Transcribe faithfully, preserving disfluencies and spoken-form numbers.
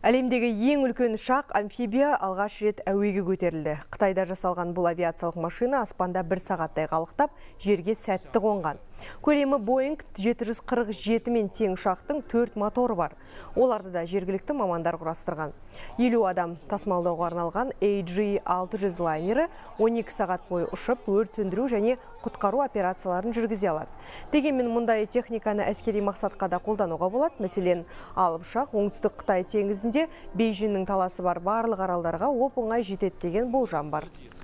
Әлемдегі ең үлкен ұшақ амфибия алғаш рет әуеге көтерілді. Қытайда жасалған бұл авиациялық машина аспанда бір сағаттай қалықтап, жерге сәтті қонған. Көлемі Боинг жеті жүз қырық жеті мен тең ұшақтың төрт моторы бар. Оларды да жергілікті мамандар құрастырған. елу адам тасымалдауға арналған эй джи алты жүз лайнері он екі сағат бойы ұшып, өрт сөндіру және құтқару операцияларын жүргізе алады. Дегенмен мұндай техниканы әскери мақсатқа да қолдануға болады. Мәселен, алып ұшақ оңтүстік Қытай теңізінде Бейжіңнің таласы бар барлық аралдарға оп-оңай жетеді деген болжам бар.